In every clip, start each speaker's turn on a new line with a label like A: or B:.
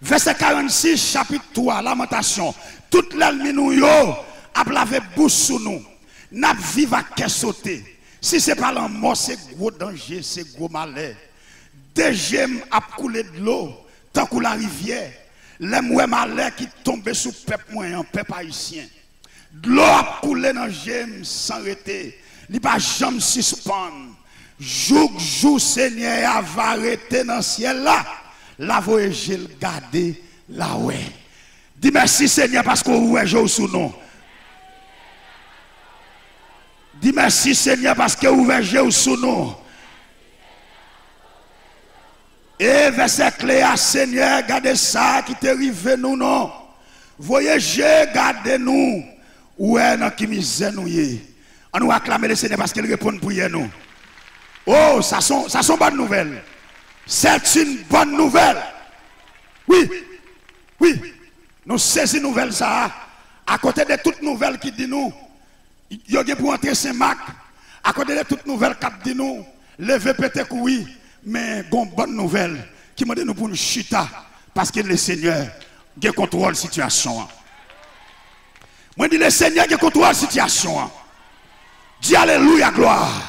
A: Verset 46, chapitre 3, lamentation. Toute l'alminou yo a lavé bouche sous nous. N'a vive à qu'est sauté. Si c'est pas la mort, c'est gros danger, c'est gros malheur. Des gemmes a coulé de l'eau, tant que la rivière. Les mouais malheur qui tombent sous peuple moyen, peuple haïtien. De l'eau a coulé dans gemmes sans arrêter. Il pas jamais suspendre. Jour Seigneur va arrêter dans le ciel là. La voyager le garder là ouais. Dis merci Seigneur parce qu'on ouvre jour sous nous. Dis merci Seigneur parce que ouvre jour sous nous. Et verset clair Seigneur, gardez ça qui t'arrive nous non. Voyagez, gardez nous. Ouais dans qui misère nous y. On nous acclamer le Seigneur parce qu'il répond pour nous. Oh, ça sont bonnes nouvelles. C'est une bonne nouvelle. Oui, oui. Nous saisissons nouvelle ça. À côté de toutes nouvelles qui dit nous, il y a pour entrer Saint-Marc. À côté de toutes nouvelles qui dit nous, levez peut-être oui, mais une bonne nouvelle qui m'a dit nous pour nous chuter parce que le Seigneur qui contrôle la situation. Moi je dis le Seigneur qui contrôle la situation. Dis alléluia, gloire.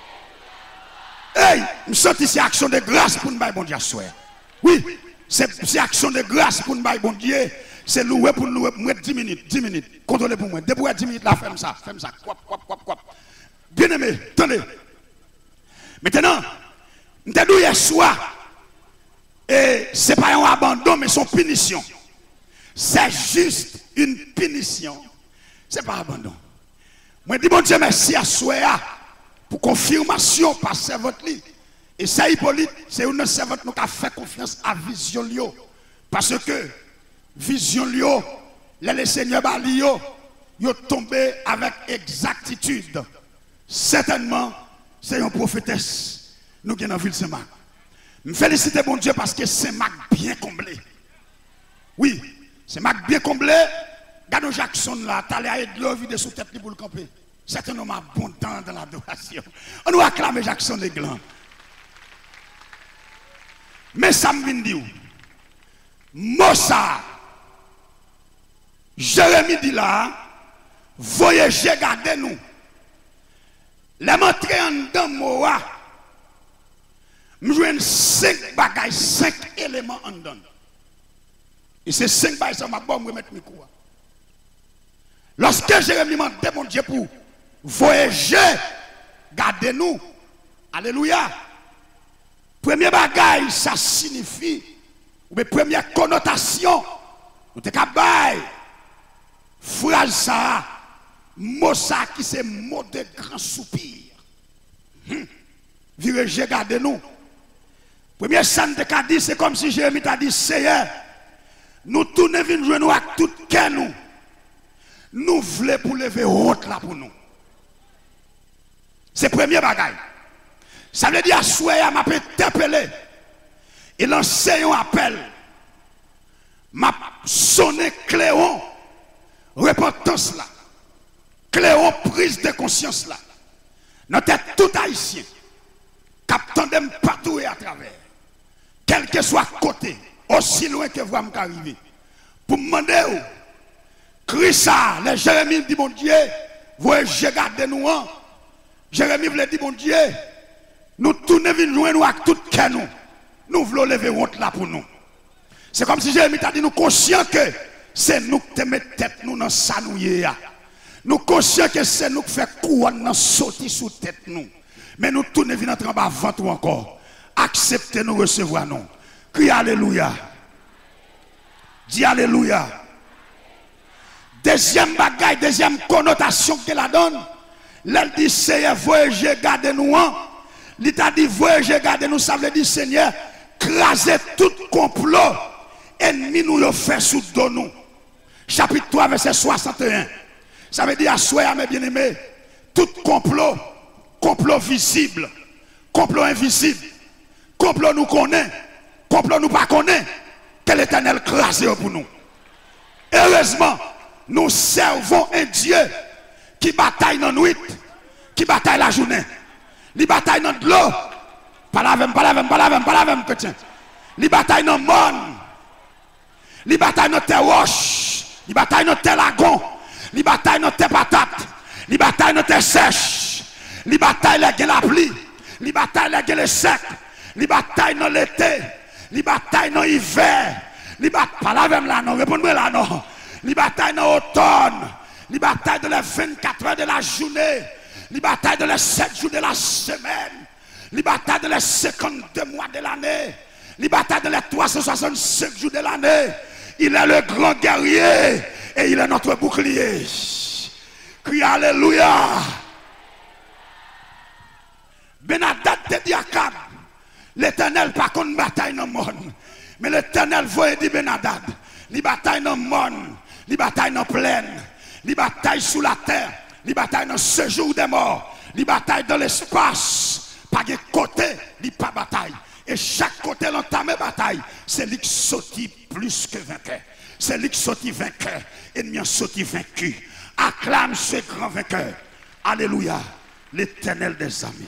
A: Hey, nous sentons ici action de grâce pour nous bailler bon Dieu soir. Oui, c'est action de grâce pour nous bailler bon Dieu. C'est louer pour nous 10 minutes. Contrôlez pour moi. Depuis 10 minutes là, fais ça. Quoi. Bien aimé, attendez. Maintenant, nous te dit hier soir, et c'est pas un abandon, mais son punition. C'est juste une punition. C'est pas abandon. Moi je dis bon Dieu merci à soir. Pour confirmation par servante li. Et ça Hippolyte, c'est une servante qui a fait confiance à Vision Lio. Parce que Vision Lio, le Seigneur Bali yo tombé avec exactitude. Certainement, c'est une prophétesse. Nous qui sommes dans la ville Saint-Marc. Je félicite bon Dieu parce que Saint-Marc bien comblé. Oui, Saint-Marc bien comblé. Gado Jackson là, t'as l'air de l'eau vide sous tête pour le camper. C'est un homme abondant dans l'adoration. On nous acclame Jackson les glands. Mais ça me vient dire, Mossa, Jérémie dit là, voyagez, gardez-nous. Les montrer en dedans, moi, je joue 5 bagages, 5 éléments en dedans. Et ces 5 bagages, ça m'a bon, je vais mettre mes coups. Lorsque Jérémie m'a demandé, mon Dieu, pour voyager, gardez-nous. Alléluia. Premier bagage, ça signifie, ou bien première connotation, nous sommes capables, phrase ça, mot ça qui c'est mot de grand soupir. Voyager, gardez-nous. Premier sang de Cadiz, c'est comme si Jérémie t'a dit, Seigneur, nous tournons vers nous avec tout cœur nous. Nous voulons pour lever honte là pour nous. C'est le premier bagage. Ça veut dire à souhait m'a interpellé. Et l'enseignant appelle. M'a sonné Cléon. Repentance là. Cléon prise de conscience là. Nous sommes tout haïtien. Captant de partout et à travers. Quel que soit côté. Aussi loin que vous m'arrivez. Pour me demander où. Christa, les Jérémie dit mon Dieu. Voyez, j'ai gardé nous. Jérémie voulait dire mon Dieu. Nous tournons vers nous avec tout cœur nous. Nous voulons lever honte là pour nous. C'est comme si Jérémie t'a dit nous conscients que c'est nous qui te mettons tête nous dans ça nous y a. Nous conscients que c'est nous qui faisons couronne dans sauter sous tête nous. Mais nous tournons vers notre en bas ventre encore. Acceptez nous recevoir nous. Crie alléluia. Dis alléluia. Deuxième bagaille, deuxième connotation qu'elle a donne. Elle dit Seigneur, voyagez, gardez-nous. Il t'a dit voyagez, gardez-nous. Ça veut dire Seigneur, crasez tout complot. Ennemi nous le fait sous dos nous. Chapitre 3, verset 61. Ça veut dire à soi, mes bien-aimés, tout complot, complot visible, complot invisible, complot nous connaît, complot nous pas connaît, que l'Éternel crase pour nous. Heureusement, nous servons un Dieu qui bataille dans la nuit, qui bataille la journée, qui bataille dans l'eau, pas la même, chrétien, qui bataille dans le monde. li bataille dans terre roche, li bataille dans terre lagon, li bataille dans terre patate, li bataille dans terre sèche, li bataille la pluie, li bataille le sec, li bataille dans l'été, li bataille dans l'hiver, li bataille pas là même là non, répondez-moi là non, li bataille dans l'automne, li bataille dans les 24 heures de la journée, li bataille dans les 7 jours de la semaine, li bataille dans les 52 mois de l'année, li bataille dans les 365 jours de l'année. Il est le grand guerrier et il est notre bouclier. Crie alléluia. Benadad te dit à Akab, l'Éternel pas contre bataille dans le monde. Mais l'Éternel voit dit Benadad, les batailles dans le monde, les batailles dans la plaine, les batailles sous la terre, les batailles dans le séjour des morts, les batailles dans l'espace, pas de côté, les pas bataille. Et chaque côté l'entamé bataille, c'est lui qui sortit plus que vainqueur. C'est lui qui sortit vainqueur. Ennemi a sorti vaincu. Acclame ce grand vainqueur. Alléluia. L'Éternel des armées.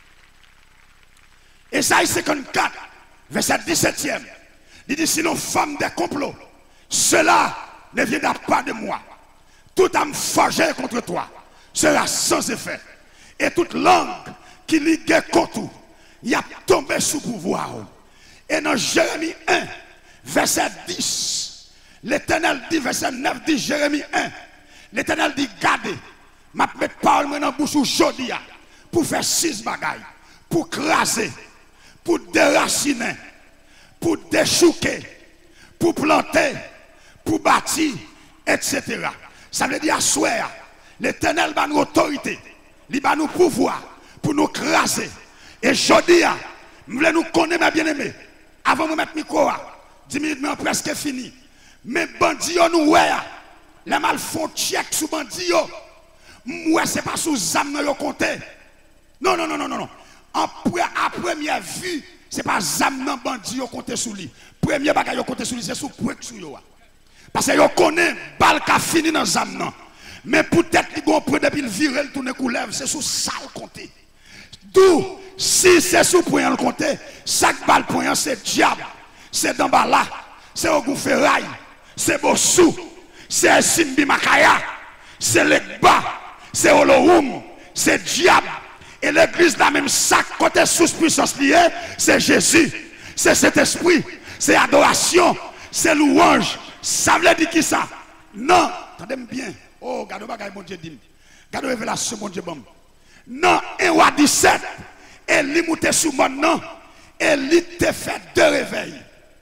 A: Ésaïe 54, verset 17e. Il dit, sinon femme des complots, cela ne viendra pas de moi. Toute âme forgée contre toi sera sans effet. Et toute langue qui ligue contre toi, il a tombé sous pouvoir. Et dans Jérémie 1, verset 10, l'Éternel dit, verset 9 dit Jérémie 1, l'Éternel dit, gardez, ma mettre parole dans la bouche aujourd'hui pour faire 6 bagailles, pour craser, pour déraciner, pour déchouquer, pour planter, pour bâtir, etc. Ça veut dire à souhait, l'Éternel va nous autorité, il va nous pouvoir pour nous craser. Et je dis, je voulais nous connaître, mes bien-aimés. Avant de mettre le micro, 10 minutes, mais presque fini. Mais bandits, nous, ouais, les mal font check sous bandits. Moi, ce n'est pas sous âme que compté. Non, non, non, non, non. À première vue, ce n'est pas âme dans bandits qui compté sous lui. Premier bagage qui compté sous lui, c'est sous pouet sous lui. Parce que vous connaissez, balle qui a fini dans âme. Mais peut-être qu'ils ont pris depuis le virel, tout le coulev, c'est sous ça le compté. D'où, si c'est sous point le compter, chaque balle point c'est diable, c'est d'Ambala, c'est au Goufferail, c'est Bossou, c'est Simbi Makaya, c'est Lekba, c'est Olohoum, c'est diable. Et l'église la même sac côté sous puissance liée, c'est Jésus, c'est cet esprit, c'est adoration, c'est louange. Ça veut dire qui ça? Non, attendez bien. Oh, regardez bagaille mon Dieu dit. Regardez révélation mon Dieu bon. Non, 1 roi 17, Eli monte sous mon nom, Eli te fait 2 réveils.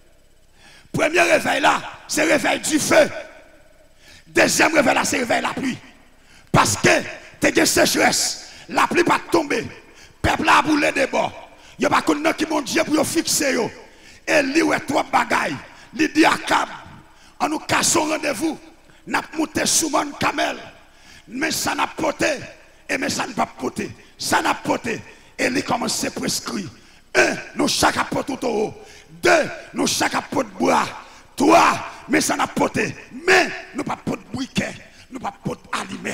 A: Premier réveil là, c'est le réveil du feu. Deuxième réveil là, c'est le réveil de la pluie. Parce que tu as une sécheresse, la pluie va tomber, le peuple a boulé des bords. Il n'y a pas de qui mon Dieu pour fixer. Eli ou 3 bagailles. Il dit à Akab, on nous cassons rendez-vous, nous avons monté sous mon camel, mais ça n'a pas porté. Et mais ça ne va pas porter. Ça n'a pas porté. Et il commence à prescrire. 1, nous chaque apporte tout haut. 2, nous chaque apporte bois. 3, mais ça n'a pas porté. Mais nous pas porter briquet. Nous pas porter aliment.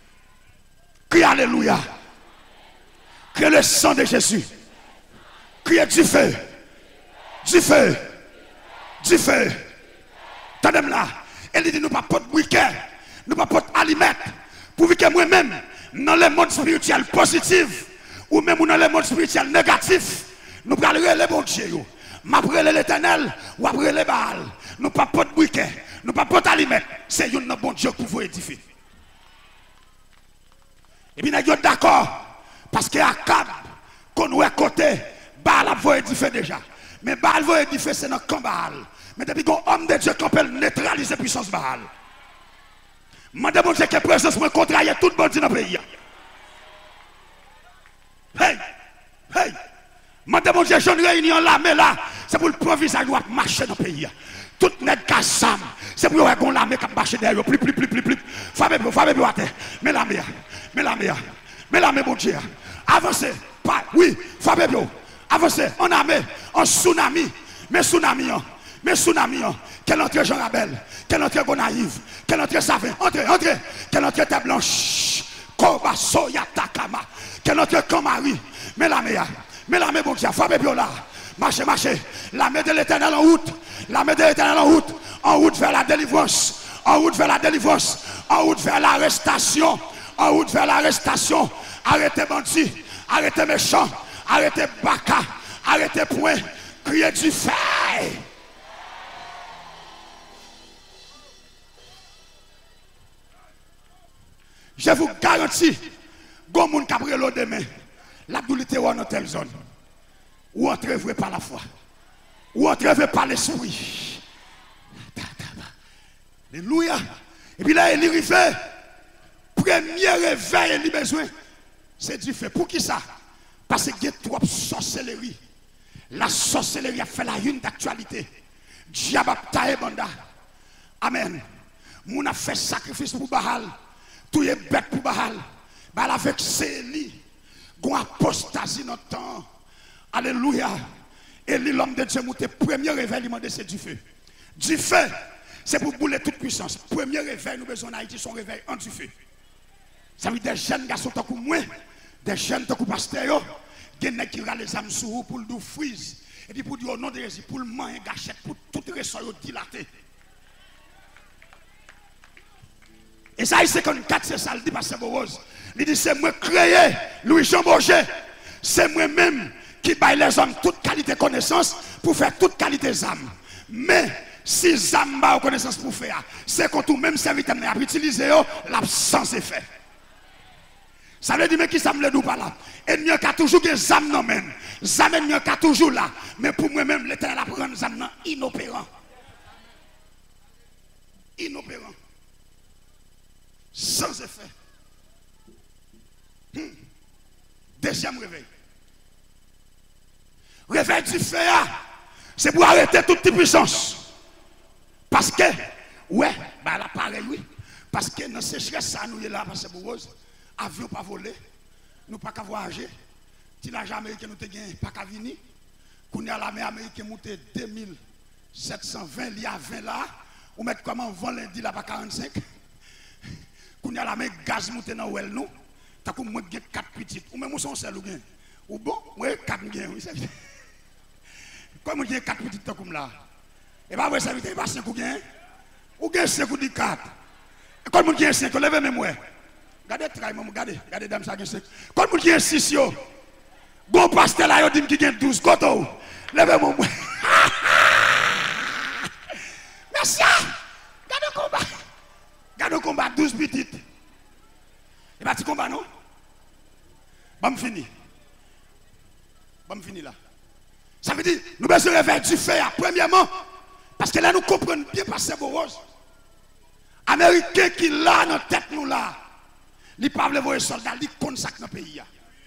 A: Crie alléluia. Crie le sang de Jésus. Crie du feu. Du feu. Du feu. Tendez-moi là. Elle dit nous pas porter briquet. Nous pas porter aliment. Pour que moi-même, dans le monde spirituel positif, ou même dans le monde spirituel négatif, nous parlons les bons dieux. Après l'Éternel, ou après les Baal. Nous pas de briquet, nous pas de aliment. C'est un bon Dieu pour vous édifier. Et bien, nous sommes d'accord. Parce que Akab, qu'on est côté, Baal va édifier déjà. Mais Baal va édifier, c'est dans le camp Baal. Mais depuis qu'un homme de Dieu qui peut neutraliser la puissance Baal. Je demande que la présence me contrarie tout le monde dans le pays. Hey! Hey! Je demande que je réunion là, mais là, c'est pour le proviseur qui doit marcher dans le pays. Tout le monde Gassam, c'est pour qu'on l'armée qui marche derrière. Plus. Fabé, à terre. Mais la mer, mon Dieu. Avancez. Oui, Fabé, avancez. En armée, en tsunami. Mais tsunami. Quelle entrée Jean Rabel, quelle entrée Gonaïve, quelle entrée Savin, entrez, quelle entrée Terre Blanche, Koba Soya Takama, quelle entrée Kamari, mais la mer, mon Dieu, Fabé Biola, marchez, marchez. La main de l'Éternel en route. La main de l'Éternel en route vers la délivrance. En route vers la délivrance. En route vers l'arrestation. En route vers l'arrestation. Arrêtez bandits. Arrêtez méchants. Arrêtez baka. Arrêtez point. Criez du feu. Je vous garantis, bon monde qui a pris l'eau demain, la doulité est dans telle zone. Ou entrevrez par la foi. Ou entrevrez par l'esprit. Alléluia. Et puis là, il arrive. Premier réveil, il a besoin. C'est du fait. Pour qui ça? Parce qu'il y a trop de sorcellerie. La sorcellerie a fait la une d'actualité. Diable a taillé banda. Amen. Moun a fait sacrifice pour Baal. Tout est bête pour Baal. Baal avec Séli. Gon apostasie dans le temps. Alléluia. Élie, l'homme de Dieu, monté. Premier réveil, il m'a dit c'est du feu. Du feu, c'est pour bouler toute puissance. Premier réveil, nous besoin d'Haïti, son réveil en du feu. Ça veut dire des jeunes garçons tant que moi, des jeunes tant que pasteur, des gens qui râlent les âmes sur vous pour le freeze. Et puis pour dire au nom de Jésus, pour le manger gâchette, pour tout ressort dilaté. Et ça, 54, c'est ça, le dit Pasteur Borose. Il dit, c'est moi créé, Louis-Jean Bourget. C'est moi-même qui baille les hommes toute qualité de connaissance pour faire toute qualité d'âme. Mais si l'âme n'a connaissance pour faire, c'est quand tout même serviteur n'a pas utilisé, l'absence est faite. Ça veut dire, mais qui ça me le dit pas là? Et mieux qu'à toujours que les âmes non même. Les âmes mieux qu'à toujours là. Mais pour moi-même, l'Éternel apprend les âmes inopérants. Inopérants. Sans effet. Deuxième réveil. Réveil du feu, c'est pour arrêter toute puissance. Parce que, ouais, bah là pareil, oui. Parce que dans ces sécheresse, ça nous est là, parce que Rose, avion pas volé, nous pas qu'à voyager. Si l'argent américain nous te gagne, pas qu'à venir. Quand on a l'armée américaine monté 2720, il y a 20 là, on met comment vend lundi là, pas 45. Quand on a l'armée gaz monté dans ouel nous, t'as comme moi 4 petites, ou même son seul ou bien. Ou bon, moi 4 gain, oui, c'est comme j'ai 4 petites comme là. Et pas vrai ça veut dire pas 5 ou gain. Ou gain 5 ou 4. Et quand j'ai 5, levez même moi. Regardez travail maman, regardez dame ça gain 5. Quand j'ai 6 yo. Bon pasteur là yo dit qui gain 12 koto. Levez moi. Merci. Regardez combat. Regardez combat 12 petites. Et pas petit combat non? Bon fini. Bon fini là. Ça veut dire, nous besoin réveiller du feu, premièrement, parce que là nous comprenons bien Pasteur Borose. Américains qui là dans la tête nous là, ils parlent de vos soldats, ils consacrent dans le pays.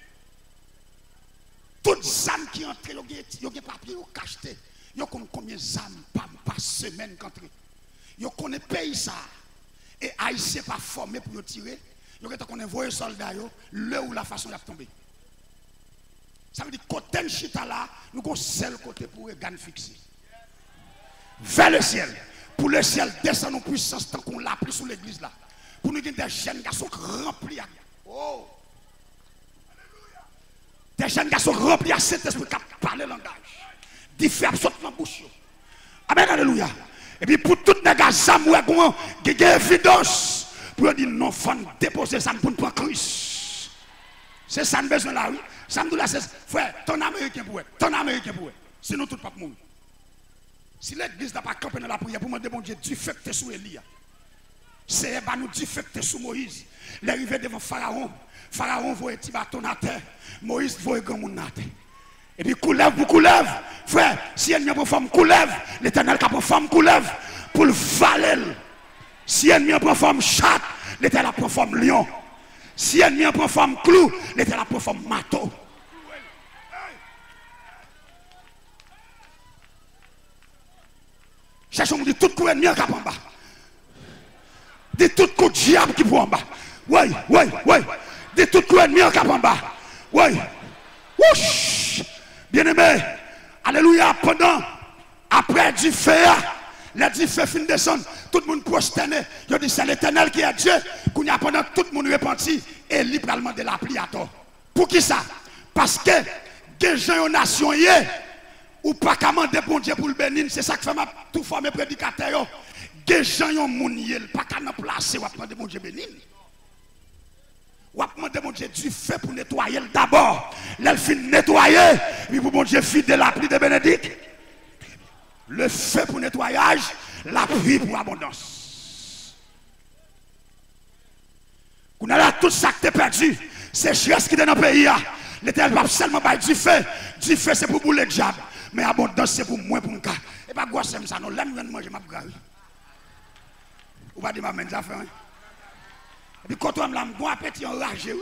A: Toutes les âmes qui entrent, ils ont des papiers, ils ont cacheté. Ils connaissent combien d'âmes par semaine qui entrent. Ils connaissent le pays ça. Et Haïtien pas formé pour tirer. Ils connaissent vos soldats, le ou la façon de tomber. Ça veut dire côté chita là, nous avons seul côté pour les gants fixés. Vers le ciel. Pour le ciel descend en puissance tant qu'on l'a pris sous l'église là. Pour nous avoir des jeunes garçons remplis. Oh! Des jeunes garçons remplis à cet esprit qui parlent le langage. Des faire sauter dans la bouche. Amen, alléluia. Et puis pour toutes les gars, ça m'a dit évidence. Pour dire non, il faut déposer ça pour nous prendre Christ. C'est ça le besoin là, oui. Ça me dit là, c'est frère, ton américain pour être, ton américain pour être. Sinon, tout pas monde. Si l'église n'a pas campé dans la prière pour demander, bon Dieu, du fait que tu es sous Élie. C'est pas nous du fait que tu es sous Moïse. L'arrivée devant Pharaon. Pharaon voit un petit bâton à terre. Moïse voit un grand monde à terre. Et puis, coulève pour coulève. Frère, si elle n'y a pas forme coulève, l'Éternel n'a pas forme coulève pour le valer. Si elle n'y a pas forme chat, l'Éternel n'a pas forme lion. Si elle n'y a pas forme clou, l'Éternel n'a pas forme marteau. Cherchons de tout coup ennemi en bas. De tout coup diable qui pour en bas. Oui. De tout coup ennemi en bas. Oui. Ouch. Bien-aimé. Alléluia. Après du feu, les du feu fin descendre. Tout le monde prosterné. Je dis c'est l'Éternel qui est Dieu. Qu'on y a pendant tout le monde repenti et librement de la pluie à tort. Pour qui ça? Parce que des gens aux nations, ou pas qu'à demander bon Dieu pour le bénir, c'est ça que fait tout fois mes prédicateurs. Des gens ont mounié, pas qu'à nous placer, ou à demander bon Dieu bénir. Ou à demander mon Dieu du fait pour nettoyer d'abord. L'elle fin nettoyer, puis pour mon Dieu fidèle la pluie de bénédict. Le fait pour nettoyage, la pluie pour abondance. On a là tout ça qui est perdu. C'est chose qui est dans le pays. L'Éternel va seulement bailler du fait. Du fait c'est pour bouler le diable. Mais abondance c'est pour moi, pour mon cas. Et pas quoi c'est ça, non. Là, nous manger ma grave. Ou pas dire ma main, ça fait. Et puis quand on a un appétit enragé, oui.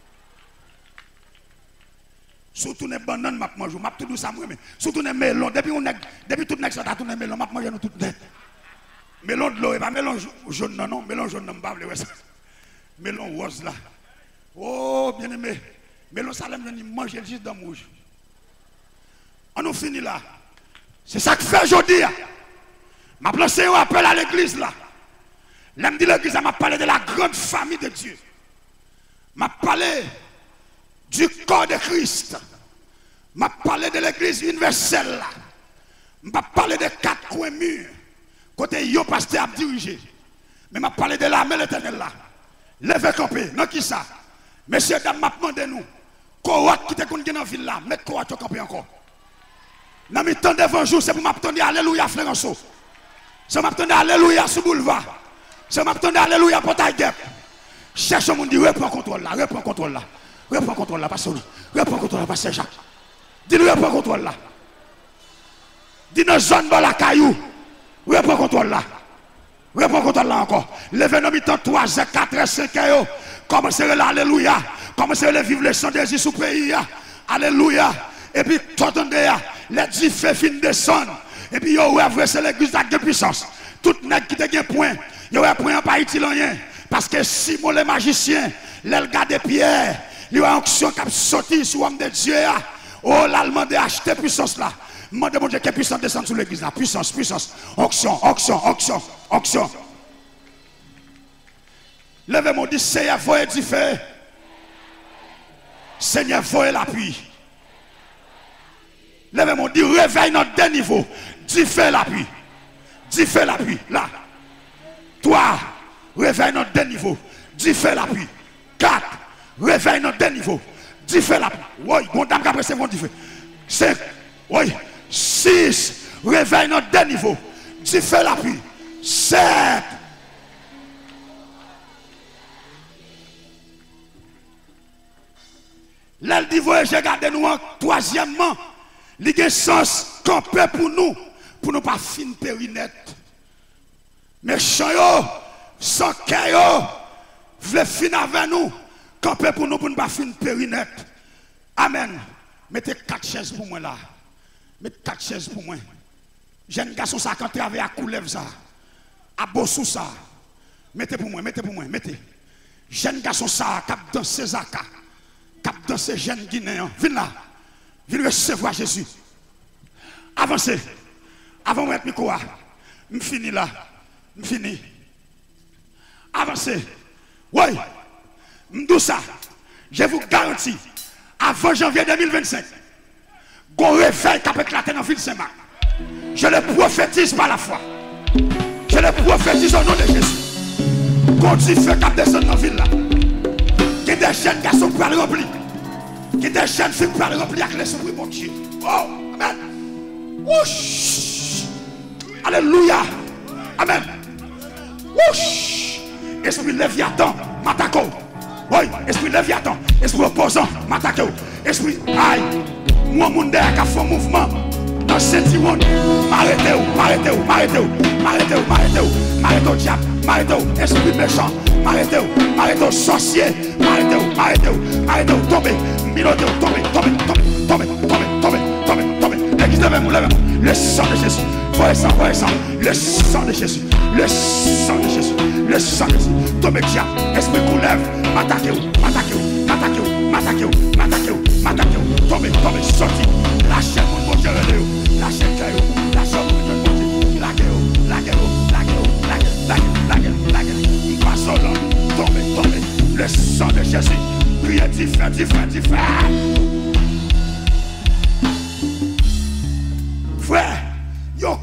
A: Surtout les bananes, je mange, je tout ça, mais surtout les melons. Depuis tout le temps, tout les melons, je mange tout net. Melon de l'eau, et pas melon jaune, non, melon jaune, non, pas melon rose là. Oh, bien aimé. Melon salem, je mange juste dans le rouge. On nous finit là. C'est ça que fait aujourd'hui. Je lancé un appel à l'église là. Là, je dis l'église, m'a parlé de la grande famille de Dieu. M'a parlé du corps de Christ. M'a parlé de l'église universelle là. M'a parlé des 4 coins murs. Côté yo pasteur a dirigé. Mais m'a parlé de l'armée l'éternel là. Levez camper. Non qui ça? Messieurs, dames, m'a demandé nous. Quoi qui te connaît dans la ville là? Mettez quoi tu camper encore? Dans mes temps d'évangile, c'est pour m'attendre alléluia Flérenceau. C'est pour m'attendre alléluia sous boulevard. C'est pour m'attendre alléluia Portail-Guep. Cherche mon dit reprends contrôle là, reprends contrôle là. Reprends contrôle là, pasteur. Reprends contrôle là, pasteur Jacques. Dis-nous reprends contrôle là. Dis-nous zone dans la caillou. Reprends contrôle là. Reprends contrôle là encore. Levez nos mi-temps 3, 4, 5 heures. Commencez là, alléluia. Commencez à vivre le sang de Jésus sous le pays. Alléluia. Et puis, t'entendez, les 10 faits fin descendre. Et puis, vous avez c'est l'église de puissance. Tout le monde qui te gagne point, vous avez point pas utile rien. Parce que Simon le magicien, les gars de pierre, il y a une onction qui a sorti sur l'homme de Dieu. Oh, l'allemand de acheter puissance là. Demandez mon Dieu que puissance descende sur l'église là. Puissance, puissance. Onction, onction, onction, onction. Levez-moi, dit Seigneur, voyez du feu. Seigneur, voyez l'appui. Levez-moi, dit réveille notre deux niveaux. Du feu l'appui. Du feu l'appui. Là. 3. Réveille notre deux niveaux. Du feu l'appui. 4. Réveille notre deux niveaux. Du feu l'appui. Oui, bon dame, après c'est bon du feu. 5. Oui. 6. Réveille notre deux niveaux. Du feu l'appui. 7. L'elle dit, voyez, regardez nous en troisièmement. Il y a un sens campé pour nous pas fin périnette. Méchant yo, sans cœur, vle fin avec nous, camper pour nous pas fin périnette. Amen. Mettez 4 chaises pour moi là. Mettez 4 chaises pour moi. Jeune garçon ça quand travaille à coulève ça. À bossou ça. Mettez pour moi, mettez. Jeune garçon ça cap danser zaka. Cap danser jeune guinéen. Viens là. Viens recevoir Jésus. Avancez. Avant de mettre micro, je finis là. Je finis. Avancez. Oui. Je dis ça. Je vous garantis. Avant janvier 2025. Qu'on réveille qui a éclaté dans la ville Saint-Marc. Je le prophétise par la foi. Je le prophétise au nom de Jésus. Qu'on dit feu qui descend dans la ville là. Que des jeunes garçons pour aller remplir. Que des jeunes filles pour aller remplir avec l'esprit de mon Dieu. Oh, amen. Ouch. Alléluia. Amen. Ouch. Esprit Léviathan, m'attaque. Oui, esprit Léviathan, esprit opposant, m'attaque. Esprit, aïe. Moi, mon qui a fait un mouvement dans cette monde. M'arrêtez-vous, diable. M'arrêtez-vous, esprit méchant. M'arrêtez-vous, sorcier. M'arrêtez-vous, tombez. Minotez-vous, tombez. Levez-moi. Le sang de Jésus. Voyez ça. Le sang de Jésus. Le sang de Jésus. Tombez, diable. Esprit coulève. M'attaquez-vous. Tombez, sorti. Lâchez mon bon Dieu. Lâchez le caillou. Lâchez mon bon Dieu. Laguez. Passons là. Tombez. Le sang de Jésus. Priez, diffère.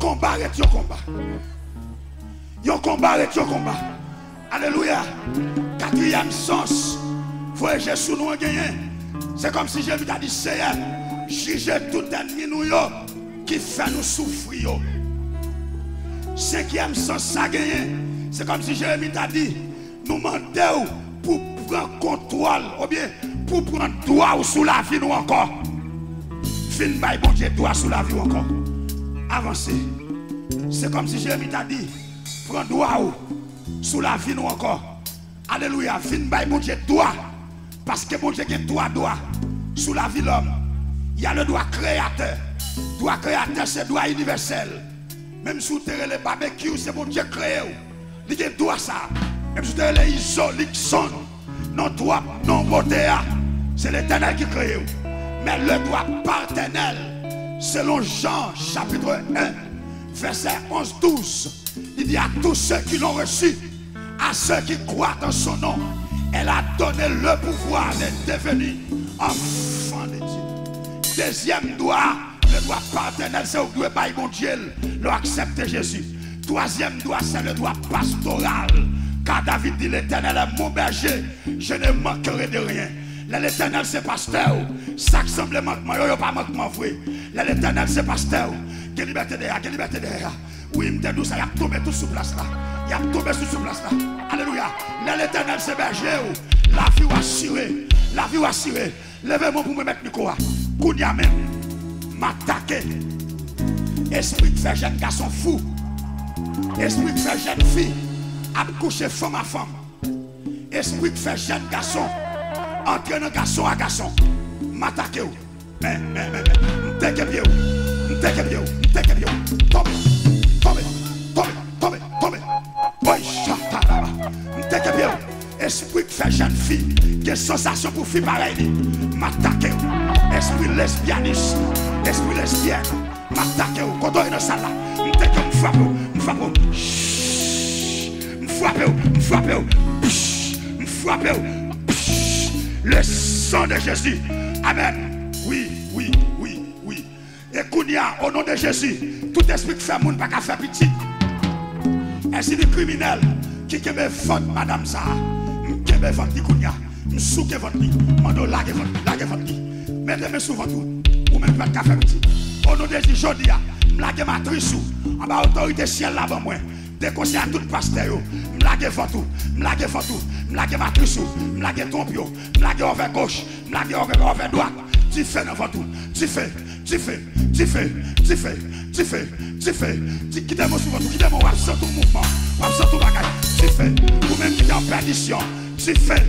A: combat est un combat. Yon combat est un combat. Alléluia. Quatrième sens. Voyez Jésus nous gagner. C'est comme si Jésus t'a dit Seigneur, juger tout ennemi nous qui fait nous souffrir. Cinquième sens ça gagner. C'est comme si Jérémie t'a dit nous demandons pour prendre contrôle ou bien pour prendre droit sous la vie nous encore. Fin by bon Dieu droit sous la vie encore. Avancez. C'est comme si Jérémie t'a dit prends droit sous la vie nous encore. Alléluia. Fin by bon Dieu droit. Parce que bon Dieu a droit sous la vie de l'homme. Il y a le droit créateur. Droit créateur, c'est droit universel. Même si vous avez les barbecues, c'est bon Dieu créé. Il y a droit ça. Même si vous avez les isolixons, non droit, non beauté, c'est l'Éternel qui crée. Mais le droit paternel, selon Jean chapitre 1, verset 11-12, il dit à tous ceux qui l'ont reçu, à ceux qui croient en son nom, elle a donné le pouvoir de devenir enfant de Dieu. Deuxième droit, le droit paternel, c'est au droit de mon Dieu, l'accepter Jésus. Troisième droit, c'est le droit pastoral. Car David dit l'Éternel est mon berger, je ne manquerai de rien. L'Éternel c'est pasteur, ça qui semble manquement, il n'y a pas manquement vrai. L'Éternel c'est pasteur, quelle liberté derrière, quelle liberté derrière. Oui, il me dit ça, il a tombé tout sous place là. Il a tombé sous place là. Alléluia. L'Éternel c'est berger, la vie va assurée, la vie va assurée. Levez-moi pour me mettre micro. Kounia même, m'attaquer. Esprit de faire jeune garçon fou. Esprit de faire jeune fille. À coucher femme à femme. Esprit de faire jeune garçon. Entraînant garçon à garçon. M'attaquer. Mais, m'teke bien. M'teke bien. M'teke bien. Tombe. Oui, chatalaba. M'teke bien. Esprit de faire jeune fille. Quelle sensation pour fille pareille. M'attaquer. Esprit lesbianisme. Esprit lesbienne. M'attaquer. Quand on est dans ça là. M'teke m'frappe. M'frappe. Le sang de Jésus. Amen. Oui. Et Kounia, au nom de Jésus, tout esprit qui fait moun pas qu'à faire petit. Ainsi des criminels qui me vote madame ça. Qui me vote Kounia. M'souke vote li. Mando lage vote. Mettez-moi souvent tout. Ou même pas qu'à faire petit. Au nom de Jésus, Jodia, m'lage matrice en bas autorité ciel là-bas moi. Déconseille à tout pasteur. M'lage vote. M'lage matrice. M'lage trompio. M'lage over gauche. M'lage over droite. Tu fais dans votre. Tu fais. Quittez-moi sur votre. Quittez-moi. Absent tout mouvement. Absent tout bagage. Tu fais. Ou même qui est en perdition. Tu fais.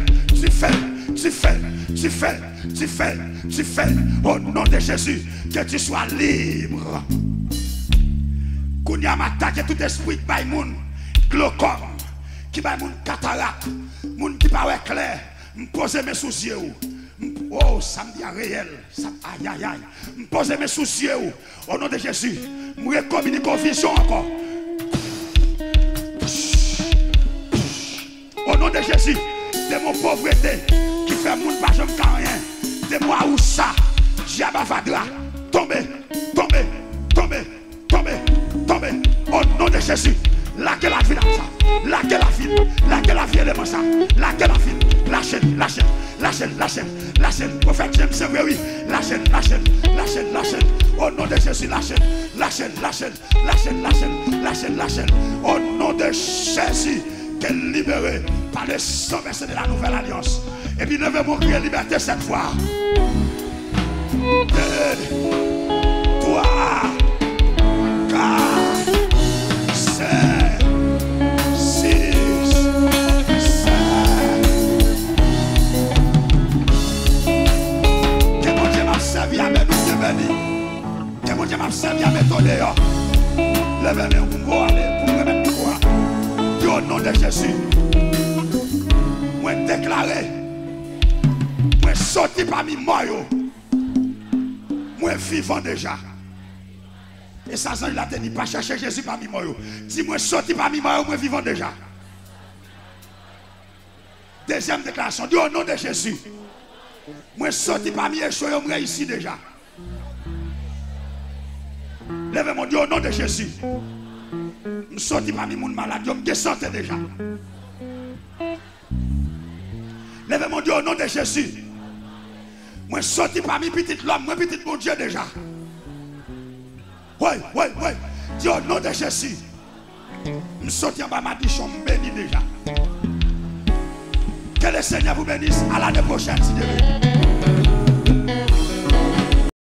A: Au nom de Jésus. Que tu sois libre. Kounia m'attaque tout esprit qui baille moun glaucome, qui baille moun cataracte, moun qui pas clair, me poser mes soucis. Oh, ça me dit réel. Aïe. Me poser mes soucis. Au nom de Jésus, me communique en vision encore. Au nom de Jésus, de mon pauvreté qui fait moun pas jamais rien. De moi où ça, Jabavadra, tomber. Au nom de Jésus, laquelle la vie ça, laquelle la vie élément ça, laquelle la vie, la chaîne, prophète James, c'est oui, la chaîne, au nom de Jésus, la chaîne, au nom de Jésus, qu'elle est libérée par le sang versé de la nouvelle alliance. Et puis levez-moi crier liberté cette fois. 2, 3, 4, 5, 6, 7. Que mon Dieu m'a servi à mes nous bénis. Que mon Dieu m'a servi à mes dehors. Levez-moi pour me aller, pour me remettre quoi. Au nom de Jésus, moi déclaré, moi sorti parmi moi, moi vivant déjà. Et ça, il a tenu pas chercher Jésus parmi moi. Dis-moi sorti parmi moi, moi vivant déjà. Deuxième déclaration, dis au nom de Jésus, moi sorti parmi les choses, moi ici déjà. Levez mon Dieu au nom de Jésus. Je suis sorti parmi les gens malades, je me santé déjà. Levez mon Dieu au nom de Jésus. Je suis sorti parmi les petits l'homme, moi petit mon Dieu déjà. Oui. Dis au nom de Jésus. Je suis sorti en bas, ma dichon, je bénis déjà. Que le Seigneur vous bénisse à l'année prochaine, si Dieu veut.